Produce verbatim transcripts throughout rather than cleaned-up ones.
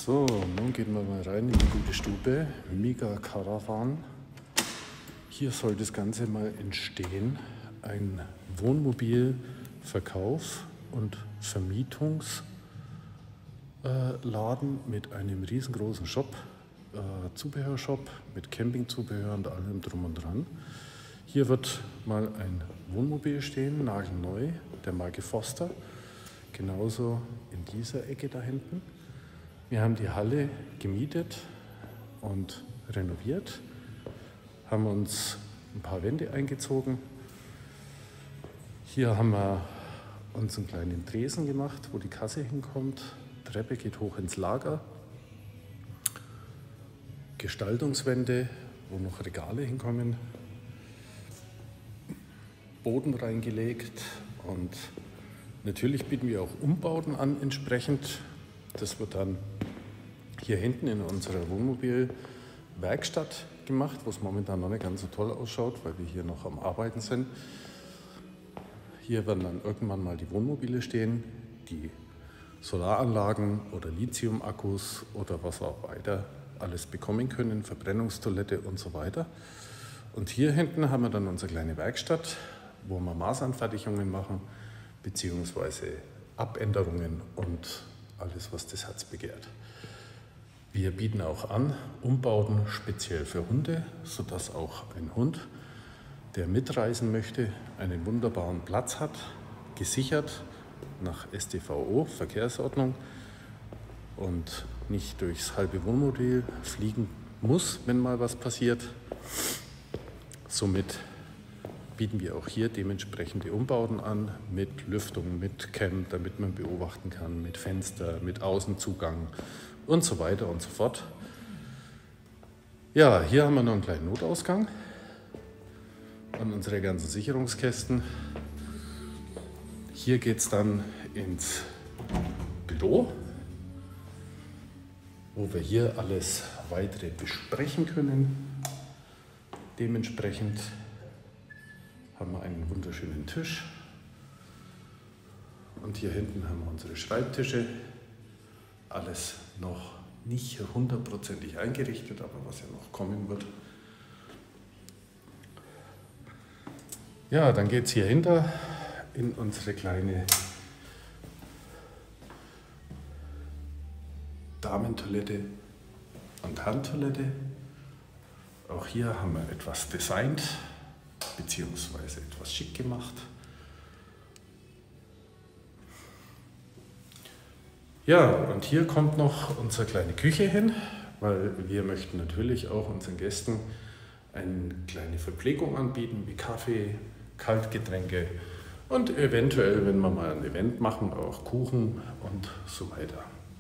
So, nun gehen wir mal rein in die gute Stube. Mega Caravan. Hier soll das Ganze mal entstehen. Ein Wohnmobilverkauf- und Vermietungsladen mit einem riesengroßen Shop, äh, Zubehörshop mit Campingzubehör und allem drum und dran. Hier wird mal ein Wohnmobil stehen, nagelneu, der Marke Foster. Genauso in dieser Ecke da hinten. Wir haben die Halle gemietet und renoviert, haben uns ein paar Wände eingezogen. Hier haben wir uns einen kleinen Tresen gemacht, wo die Kasse hinkommt. Treppe geht hoch ins Lager. Gestaltungswände, wo noch Regale hinkommen. Boden reingelegt und natürlich bieten wir auch Umbauten an entsprechend. Das wird dann hier hinten in unserer Wohnmobilwerkstatt gemacht, wo es momentan noch nicht ganz so toll ausschaut, weil wir hier noch am Arbeiten sind. Hier werden dann irgendwann mal die Wohnmobile stehen, die Solaranlagen oder Lithium-Akkus oder was auch weiter alles bekommen können, Verbrennungstoilette und so weiter. Und hier hinten haben wir dann unsere kleine Werkstatt, wo wir Maßanfertigungen machen, beziehungsweise Abänderungen und alles, was das Herz begehrt. Wir bieten auch an Umbauten speziell für Hunde, sodass auch ein Hund, der mitreisen möchte, einen wunderbaren Platz hat, gesichert nach S t V O, Verkehrsordnung, und nicht durchs halbe Wohnmobil fliegen muss, wenn mal was passiert. Somit bieten wir auch hier dementsprechende Umbauten an, mit Lüftung, mit Camp, damit man beobachten kann, mit Fenster, mit Außenzugang und so weiter und so fort. Ja, hier haben wir noch einen kleinen Notausgang an unsere ganzen Sicherungskästen. Hier geht es dann ins Büro, wo wir hier alles weitere besprechen können. Dementsprechend haben wir einen wunderschönen Tisch und hier hinten haben wir unsere Schreibtische. Alles noch nicht hundertprozentig eingerichtet, aber was ja noch kommen wird. Ja, dann geht es hier hinter in unsere kleine Damentoilette und Handtoilette. Auch hier haben wir etwas designt, beziehungsweise etwas schick gemacht. Ja, und hier kommt noch unsere kleine Küche hin, weil wir möchten natürlich auch unseren Gästen eine kleine Verpflegung anbieten, wie Kaffee, Kaltgetränke und eventuell, wenn wir mal ein Event machen, auch Kuchen und so weiter.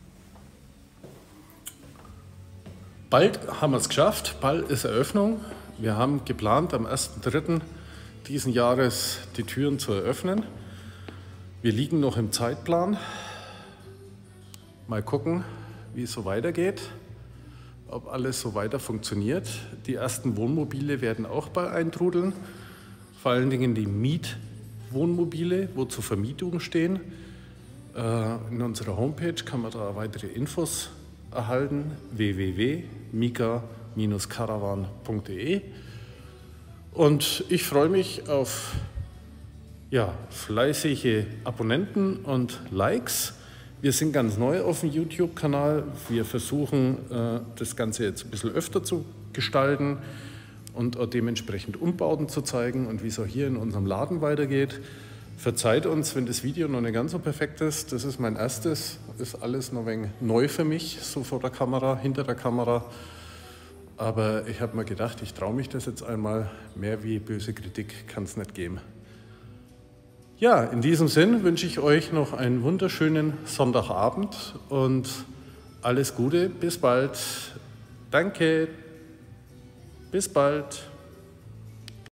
Bald haben wir es geschafft, bald ist Eröffnung. Wir haben geplant, am ersten dritten diesen Jahres die Türen zu eröffnen. Wir liegen noch im Zeitplan. Mal gucken, wie es so weitergeht, ob alles so weiter funktioniert. Die ersten Wohnmobile werden auch bald eintrudeln, vor allen Dingen die Mietwohnmobile, wo zur Vermietung stehen. In unserer Homepage kann man da weitere Infos erhalten, w w w punkt mika Bindestrich caravan punkt de. Und ich freue mich auf ja, fleißige Abonnenten und Likes. Wir sind ganz neu auf dem YouTube-Kanal. Wir versuchen, das Ganze jetzt ein bisschen öfter zu gestalten und auch dementsprechend Umbauten zu zeigen und wie es auch hier in unserem Laden weitergeht. Verzeiht uns, wenn das Video noch nicht ganz so perfekt ist. Das ist mein erstes, ist alles noch ein wenig neu für mich, so vor der Kamera, hinter der Kamera. Aber ich habe mir gedacht, ich traue mich das jetzt einmal. Mehr wie böse Kritik kann es nicht geben. Ja, in diesem Sinn wünsche ich euch noch einen wunderschönen Sonntagabend und alles Gute. Bis bald. Danke. Bis bald.